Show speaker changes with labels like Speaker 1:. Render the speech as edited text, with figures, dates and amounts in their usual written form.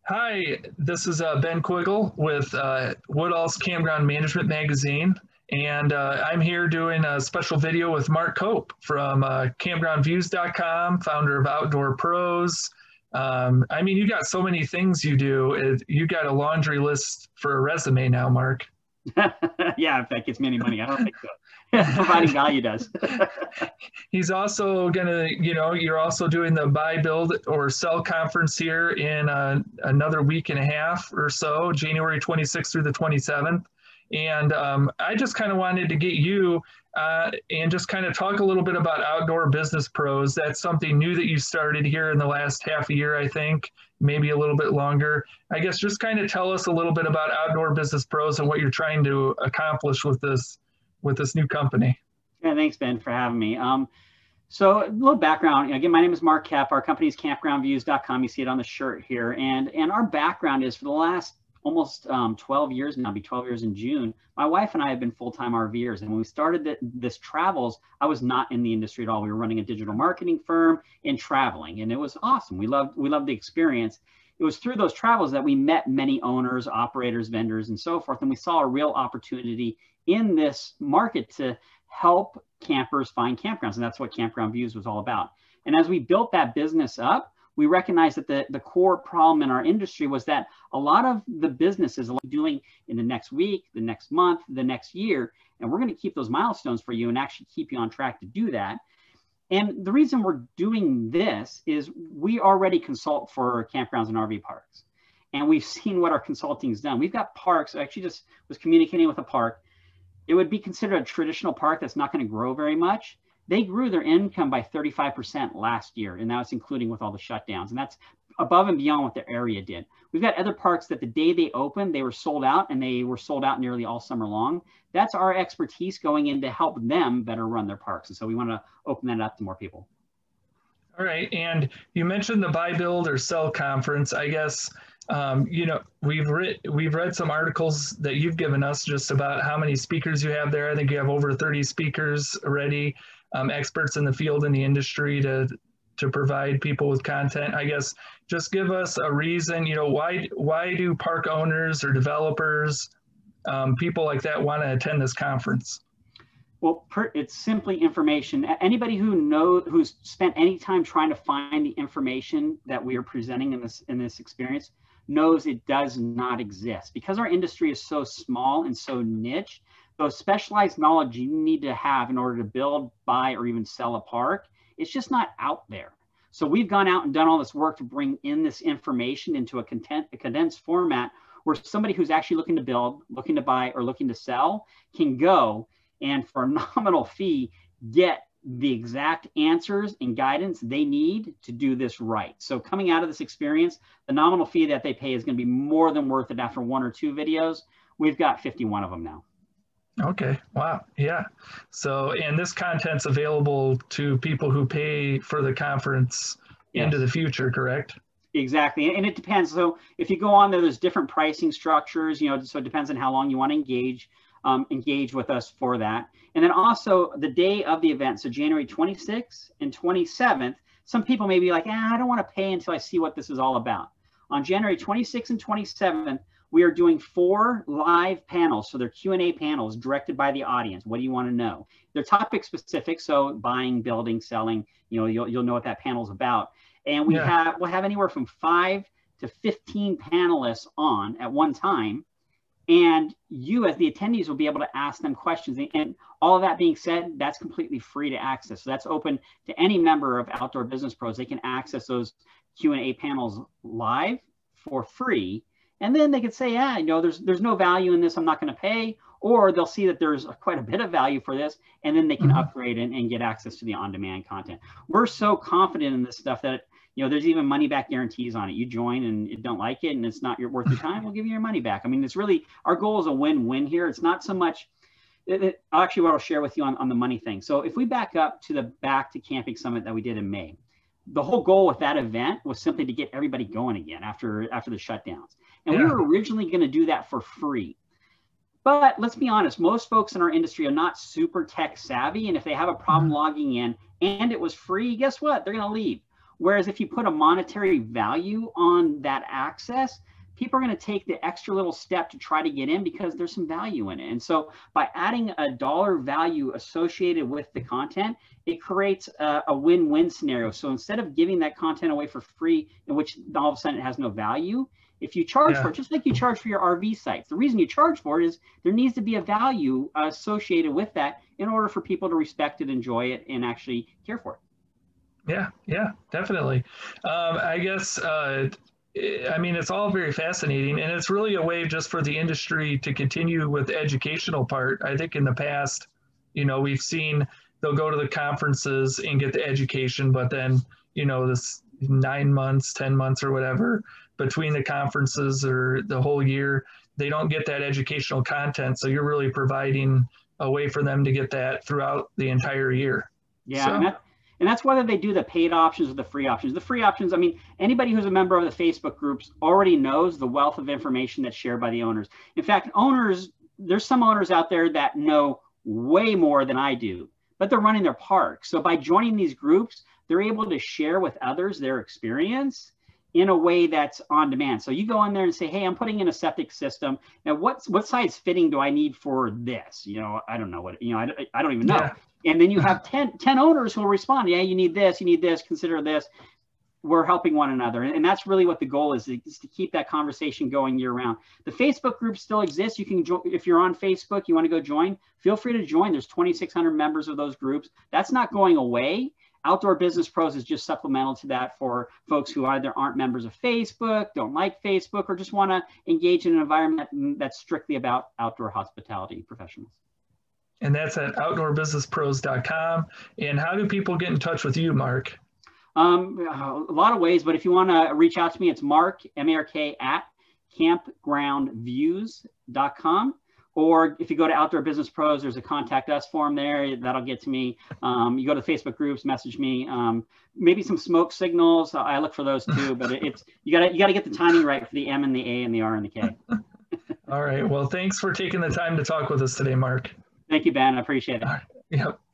Speaker 1: Hi, this is Ben Quiggle with Woodall's Campground Management Magazine, and I'm here doing a special video with Mark Cope from campgroundviews.com, founder of Outdoor Pros. I mean, you got so many things you do. You got a laundry list for a resume now, Mark.
Speaker 2: Yeah, if that gets me any money, I don't think so. Providing value does.
Speaker 1: He's also gonna, you're also doing the buy, build, or sell conference here in another week and a half or so, January 26th through the 27th. And I just kind of wanted to get you and just kind of talk a little bit about Outdoor Business Pros. That's something new that you started here in the last half a year, I think, maybe a little bit longer. I guess just kind of tell us a little bit about Outdoor Business Pros and what you're trying to accomplish with this new company.
Speaker 2: Yeah, thanks, Ben, for having me. So a little background. Again, my name is Mark Koep. Our company is campgroundviews.com. You see it on the shirt here. And our background is for the last almost 12 years now, it'll be 12 years in June. My wife and I have been full-time RVers. And when we started this travels, I was not in the industry at all. We were running a digital marketing firm and traveling, and it was awesome. We loved the experience. It was through those travels that we met many owners, operators, vendors, and so forth. And we saw a real opportunity in this market to help campers find campgrounds. And that's what Campground Views was all about. And as we built that business up, we recognized that the core problem in our industry was that a lot of the businesses are doing in the next week, the next month, the next year, and we're going to keep those milestones for you and actually keep you on track to do that. And the reason we're doing this is we already consult for campgrounds and RV parks. And we've seen what our consulting has done. We've got parks. I actually just was communicating with a park. It would be considered a traditional park that's not going to grow very much. They grew their income by 35% last year, and that's including with all the shutdowns. And that's above and beyond what their area did. We've got other parks that the day they opened, they were sold out, and they were sold out nearly all summer long. That's our expertise going in to help them better run their parks. And so we want to open that up to more people.
Speaker 1: All right. And you mentioned the buy, build, or sell conference. I guess, we've read some articles that you've given us just about how many speakers you have there. I think you have over 30 speakers already, experts in the field in the industry to provide people with content. I guess just give us a reason, why do park owners or developers, people like that want to attend this conference?
Speaker 2: Well, it's simply information. Anybody who's spent any time trying to find the information that we are presenting in this experience knows it does not exist. Because our industry is so small and so niche, those specialized knowledge you need to have in order to build, buy, or even sell a park, it's just not out there. So we've gone out and done all this work to bring in this information into a condensed format where somebody who's actually looking to build, looking to buy, or looking to sell can go and for a nominal fee, get the exact answers and guidance they need to do this right. So coming out of this experience, the nominal fee that they pay is going to be more than worth it after 1 or 2 videos. We've got 51 of them now.
Speaker 1: Okay. Wow. Yeah. So, and this content's available to people who pay for the conference into the future, correct?
Speaker 2: Exactly. And it depends. So if you go on there, there's different pricing structures, so it depends on how long you want to engage with us for that. And then also the day of the event, so January 26th and 27th, some people may be like, I don't want to pay until I see what this is all about. On January 26th and 27th, we are doing 4 live panels. So they're Q&A panels directed by the audience. What do you want to know? They're topic specific. So buying, building, selling, you'll know what that panel is about. And we'll have anywhere from 5 to 15 panelists on at one time. And you as the attendees will be able to ask them questions. And all of that being said, that's completely free to access. So that's open to any member of Outdoor Business Pros. They can access those Q&A panels live for free. And then they could say, there's no value in this, I'm not going to pay. Or they'll see that there's quite a bit of value for this, and then they can upgrade and get access to the on-demand content. We're so confident in this stuff that there's even money back guarantees on it. You join and you don't like it and it's not worth your time, we'll give you your money back. I mean, it's really, our goal is a win-win here. It's not so much, actually what I'll share with you on the money thing. So if we back up to the Back to Camping Summit that we did in May, the whole goal with that event was simply to get everybody going again after the shutdowns. And we were originally going to do that for free. But let's be honest, most folks in our industry are not super tech savvy. And if they have a problem logging in and it was free, guess what? They're going to leave. Whereas if you put a monetary value on that access, people are going to take the extra little step to try to get in because there's some value in it. And so by adding a dollar value associated with the content, it creates a win-win scenario. So instead of giving that content away for free, in which all of a sudden it has no value, if you charge for it, just like you charge for your RV sites, the reason you charge for it is there needs to be a value associated with that in order for people to respect it, enjoy it, and actually care for it.
Speaker 1: Yeah, definitely. I guess, I mean, it's all very fascinating, and it's really a way just for the industry to continue with the educational part. I think in the past, we've seen they'll go to the conferences and get the education, but then, this 9 months, 10 months or whatever between the conferences or the whole year, they don't get that educational content. So you're really providing a way for them to get that throughout the entire year.
Speaker 2: Yeah. And that's whether they do the paid options or the free options. The free options, I mean, anybody who's a member of the Facebook groups already knows the wealth of information that's shared by the owners. In fact, there's some owners out there that know way more than I do, but they're running their park. So by joining these groups, they're able to share with others their experience in a way that's on demand. So you go in there and say, hey, I'm putting in a septic system. Now, what size fitting do I need for this? I don't know what, I don't even know. Yeah. And then you have 10 owners who will respond. Yeah, you need this, consider this. We're helping one another. And that's really what the goal is to keep that conversation going year round. The Facebook group still exists. You can join, if you're on Facebook, you want to go join, feel free to join. There's 2,600 members of those groups. That's not going away. Outdoor Business Pros is just supplemental to that for folks who either aren't members of Facebook, don't like Facebook, or just want to engage in an environment that's strictly about outdoor hospitality professionals.
Speaker 1: And that's at outdoorbusinesspros.com. And how do people get in touch with you, Mark?
Speaker 2: A lot of ways, but if you want to reach out to me, it's Mark, M-A-R-K, at campgroundviews.com. Or if you go to Outdoor Business Pros, there's a contact us form there. That'll get to me. You go to the Facebook groups, message me. Maybe some smoke signals. I look for those too. But you gotta get the timing right for the M and the A and the R and the K.
Speaker 1: All right. Well, thanks for taking the time to talk with us today, Mark.
Speaker 2: Thank you, Ben. I appreciate it.
Speaker 1: Yep.